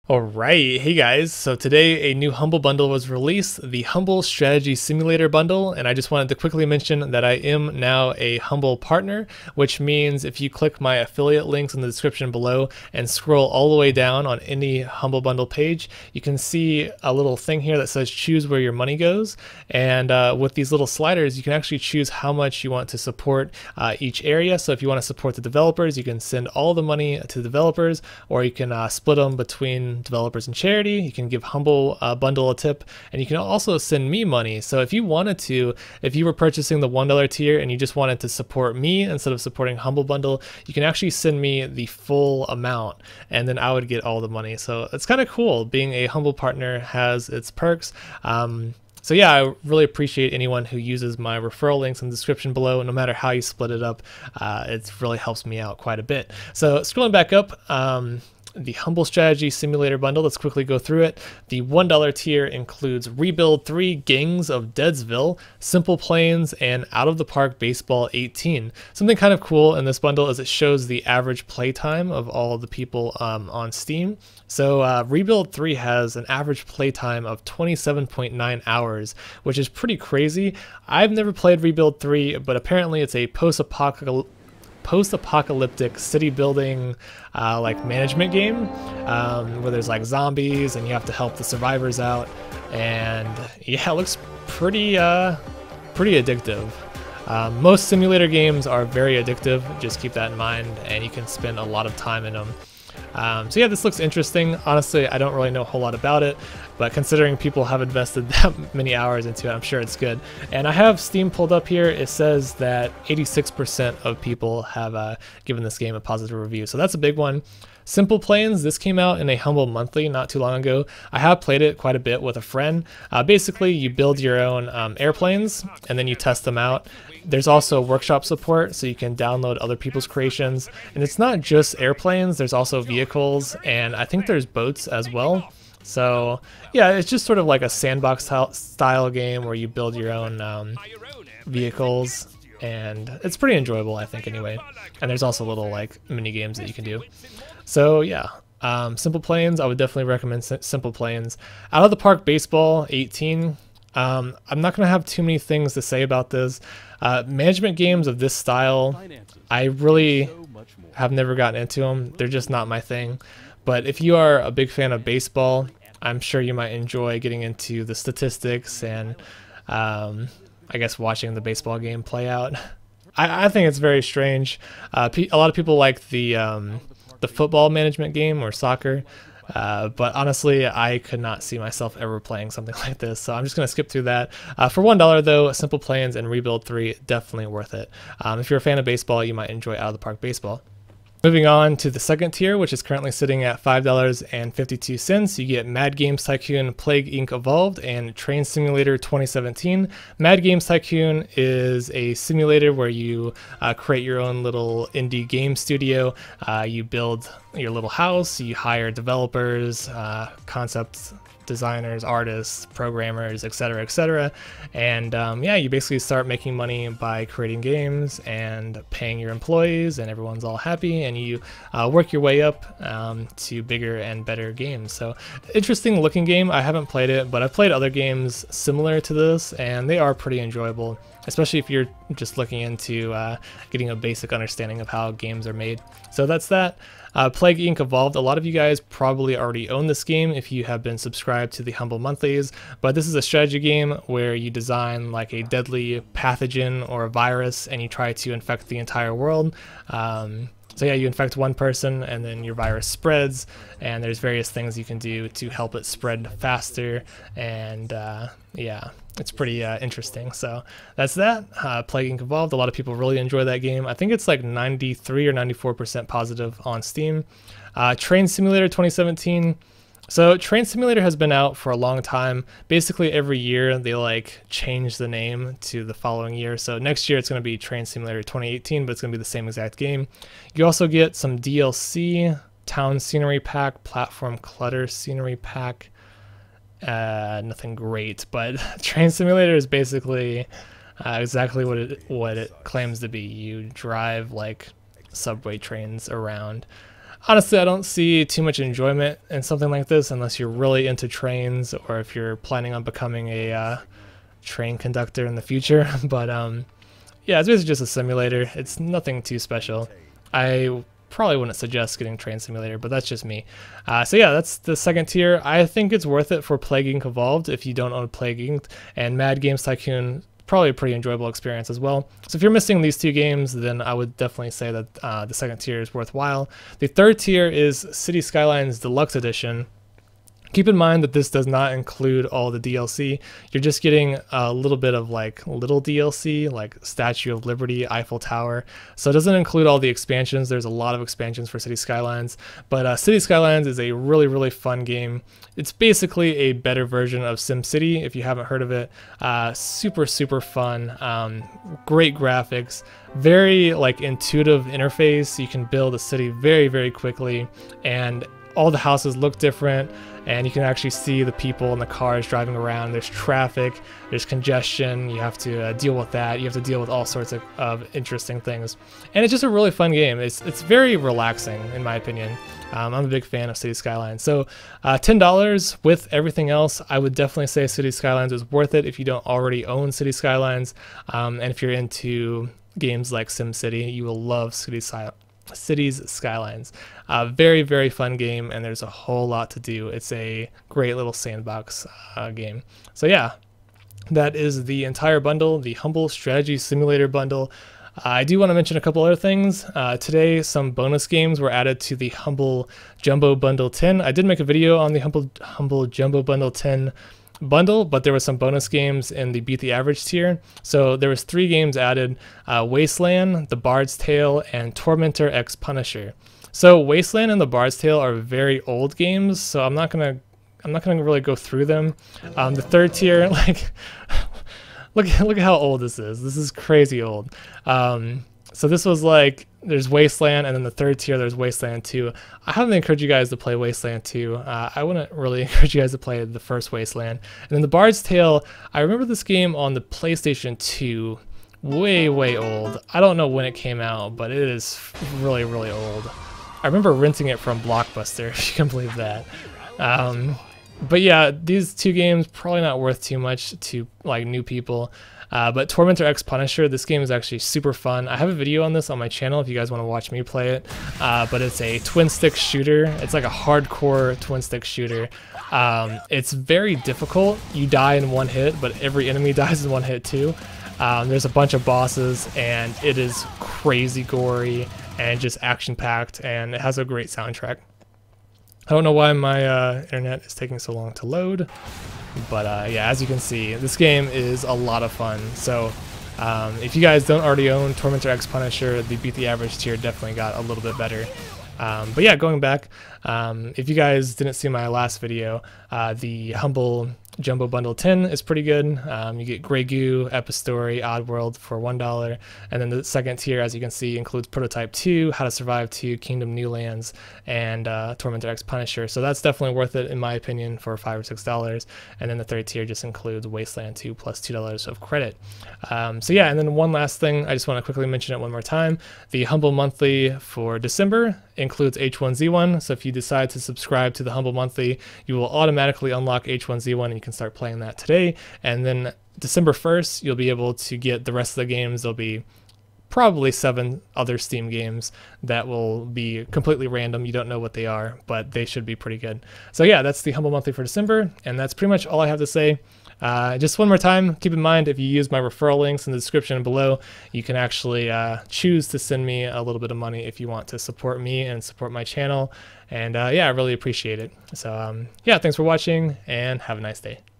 Alright, hey guys, so today a new Humble Bundle was released, the Humble Strategy Simulator Bundle, and I just wanted to quickly mention that I am now a Humble partner, which means if you click my affiliate links in the description below and scroll all the way down on any Humble Bundle page, you can see a little thing here that says choose where your money goes, and with these little sliders you can actually choose how much you want to support each area. So if you want to support the developers, you can send all the money to the developers, or you can split them between developers and charity. You can give Humble Bundle a tip, and you can also send me money. So if you wanted to, if you were purchasing the $1 tier and you just wanted to support me instead of supporting Humble Bundle, you can actually send me the full amount and then I would get all the money. So it's kind of cool. Being a Humble partner has its perks. So yeah, I really appreciate anyone who uses my referral links in the description below. No matter how you split it up, it really helps me out quite a bit. So scrolling back up, the Humble Strategy Simulator Bundle, let's quickly go through it. The $1 tier includes Rebuild 3 Gangs of Deadsville, Simple Planes, and Out of the Park Baseball 18. Something kind of cool in this bundle is it shows the average playtime of all the people on Steam. So Rebuild 3 has an average playtime of 27.9 hours, which is pretty crazy. I've never played Rebuild 3, but apparently it's a post-apocalyptic city building like management game where there's like zombies and you have to help the survivors out, and yeah, it looks pretty addictive. Most simulator games are very addictive, just keep that in mind, and you can spend a lot of time in them. So yeah, this looks interesting. Honestly, I don't really know a whole lot about it, but considering people have invested that many hours into it, I'm sure it's good. And I have Steam pulled up here. It says that 86% of people have given this game a positive review, so that's a big one. Simple Planes, this came out in a Humble Monthly not too long ago. I have played it quite a bit with a friend. Basically, you build your own airplanes and then you test them out. There's also workshop support, so you can download other people's creations. And it's not just airplanes, there's also vehicles, and I think there's boats as well. So yeah, it's just sort of like a sandbox style game where you build your own vehicles, and it's pretty enjoyable, I think, anyway. And there's also little like mini games that you can do. So yeah, Simple Planes, I would definitely recommend Simple Planes. Out of the Park Baseball 18, I'm not going to have too many things to say about this. Management games of this style, I really have never gotten into them. They're just not my thing. But if you are a big fan of baseball, I'm sure you might enjoy getting into the statistics and I guess watching the baseball game play out. I think it's very strange. A lot of people like the football management game or soccer. But honestly, I could not see myself ever playing something like this, so I'm just going to skip through that. For $1 though, Simple Planes and Rebuild 3, definitely worth it. If you're a fan of baseball, you might enjoy Out of the Park Baseball. Moving on to the second tier, which is currently sitting at $5.52, you get Mad Games Tycoon Plague Inc. Evolved and Train Simulator 2017. Mad Games Tycoon is a simulator where you create your own little indie game studio. You build your little house, you hire developers, concept designers, artists, programmers, etc., and yeah, you basically start making money by creating games and paying your employees, and everyone's all happy, and you work your way up to bigger and better games. So interesting looking game. I haven't played it, but I've played other games similar to this, and they are pretty enjoyable, especially if you're just looking into getting a basic understanding of how games are made. So that's that. Plague Inc. Evolved. A lot of you guys probably already own this game if you have been subscribed to the Humble Monthlies, but this is a strategy game where you design like a deadly pathogen or a virus and you try to infect the entire world. So yeah, you infect one person and then your virus spreads, and there's various things you can do to help it spread faster, and yeah, it's pretty interesting. So that's that. Plague Inc. Evolved. A lot of people really enjoy that game. I think it's like 93 or 94% positive on Steam. Train Simulator 2017. So Train Simulator has been out for a long time. Basically every year they like change the name to the following year. So next year it's going to be Train Simulator 2018, but it's going to be the same exact game. You also get some DLC, Town Scenery Pack, Platform Clutter Scenery Pack. Nothing great, but Train Simulator is basically exactly what it claims to be. You drive like subway trains around. honestly, I don't see too much enjoyment in something like this unless you're really into trains or if you're planning on becoming a train conductor in the future. But yeah, it's basically just a simulator. It's nothing too special. I probably wouldn't suggest getting Train Simulator, but that's just me. So yeah, that's the second tier. I think it's worth it for Plague Inc. Evolved if you don't own Plague Inc. And Mad Games Tycoon, probably a pretty enjoyable experience as well. So if you're missing these two games, then I would definitely say that the second tier is worthwhile. The third tier is City Skylines Deluxe Edition. Keep in mind that this does not include all the DLC. You're just getting a little bit of like little DLC, like Statue of Liberty, Eiffel Tower. So it doesn't include all the expansions. There's a lot of expansions for City Skylines, but City Skylines is a really, really fun game. It's basically a better version of SimCity, if you haven't heard of it. Super, super fun. Great graphics, very like intuitive interface. You can build a city very, very quickly, and all the houses look different, and you can actually see the people and the cars driving around. There's traffic, there's congestion, you have to deal with that. You have to deal with all sorts of interesting things. And it's just a really fun game. It's very relaxing, in my opinion. I'm a big fan of City Skylines. So $10 with everything else, I would definitely say City Skylines is worth it if you don't already own City Skylines. And if you're into games like SimCity, you will love Cities Skylines. Very, very fun game, and there's a whole lot to do. It's a great little sandbox game. So yeah, that is the entire bundle, the Humble Strategy Simulator bundle. I do want to mention a couple other things. Today, some bonus games were added to the Humble Jumbo Bundle 10. I did make a video on the Humble Jumbo Bundle 10 bundle, but there were some bonus games in the Beat the Average tier. So there was 3 games added: Wasteland, The Bard's Tale, and Tormentor X Punisher. So Wasteland and The Bard's Tale are very old games, so I'm not gonna really go through them. The third tier, like look at how old this is. This is crazy old. So this was like, there's Wasteland, and then the third tier there's Wasteland 2. I highly encourage you guys to play Wasteland 2. I wouldn't really encourage you guys to play the first Wasteland. And then The Bard's Tale, I remember this game on the PlayStation 2, way, way old. I don't know when it came out, but it is really, really old. I remember renting it from Blockbuster, if you can believe that. But yeah, these 2 games probably not worth too much to like new people. But Tormentor X Punisher, this game is actually super fun. I have a video on this on my channel if you guys want to watch me play it. But it's a twin stick shooter. It's like a hardcore twin stick shooter. It's very difficult. You die in one hit, but every enemy dies in one hit too. There's a bunch of bosses, and it is crazy gory and just action-packed, and it has a great soundtrack. I don't know why my internet is taking so long to load, but yeah, as you can see, this game is a lot of fun. So if you guys don't already own Tormentor X Punisher, the Beat the Average tier definitely got a little bit better. But yeah, going back, if you guys didn't see my last video, the Humble Jumbo Bundle 10 is pretty good. You get Grey Goo, Epistory, Oddworld for $1, and then the second tier, as you can see, includes Prototype 2, How to Survive 2, Kingdom New Lands, and Tormentor X Punisher. So that's definitely worth it in my opinion for $5 or $6. And then the third tier just includes Wasteland 2 plus $2 of credit. So yeah, and then one last thing, I just want to quickly mention it one more time. The Humble Monthly for December includes H1Z1. So if you decide to subscribe to the Humble Monthly, you will automatically unlock H1Z1, and you can start playing that today. And then December 1st, you'll be able to get the rest of the games. There'll be probably 7 other Steam games that will be completely random. You don't know what they are, but they should be pretty good. So yeah, that's the Humble Monthly for December, and that's pretty much all I have to say. Just one more time, keep in mind, if you use my referral links in the description below, you can actually choose to send me a little bit of money if you want to support me and support my channel. And yeah, I really appreciate it. So yeah, thanks for watching, and have a nice day.